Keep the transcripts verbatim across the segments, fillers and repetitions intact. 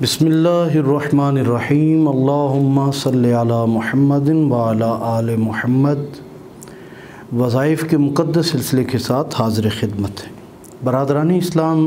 बिस्मिल्लाहिर्रहमानिर्रहीम। अल्लाहुम्मा सल्लि अला मुहम्मदिन व अला आले मुहम्मद। वज़ाइफ़ के मुक़द्दस सिलसिले के साथ हाज़िर खिदमत है। बरादरानी इस्लाम,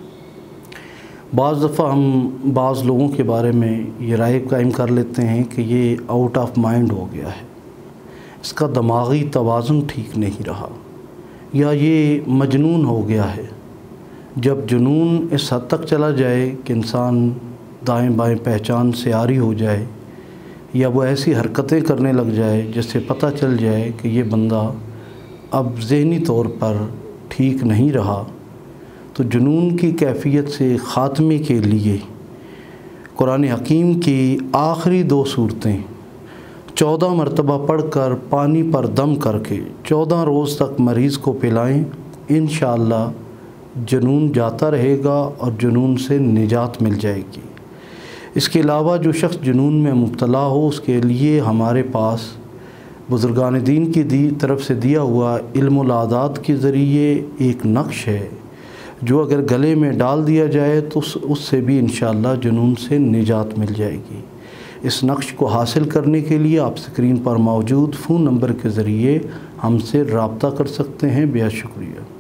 बाज़ दफ़ा हम बाज़ लोगों के बारे में ये राय कायम कर लेते हैं कि ये आउट ऑफ माइंड हो गया है, इसका दिमागी तवाज़ुन ठीक नहीं रहा, या ये मजनून हो गया है। जब जुनून इस हद तक चला जाए कि इंसान दाएं बाएं पहचान से आरी हो जाए, या वो ऐसी हरकतें करने लग जाए जिससे पता चल जाए कि ये बंदा अब ज़हनी तौर पर ठीक नहीं रहा, तो जुनून की कैफियत से ख़ात्मे के लिए कुरान हकीम की आखिरी दो सूरतें चौदह मरतबा पढ़कर पानी पर दम करके चौदह रोज़ तक मरीज़ को पिलाएं। इंशाअल्लाह जुनून जाता रहेगा और जुनून से निजात मिल जाएगी। इसके अलावा जो शख्स जुनून में मुब्तला हो, उसके लिए हमारे पास बुज़ुर्गान दीन की दी तरफ से दिया हुआ इल्मुल आदात के ज़रिए एक नक्श है, जो अगर गले में डाल दिया जाए तो उससे भी इंशाअल्लाह जुनून से निजात मिल जाएगी। इस नक्श को हासिल करने के लिए आप स्क्रीन पर मौजूद फ़ोन नंबर के ज़रिए हमसे रब्ता कर सकते हैं। बेहद शुक्रिया।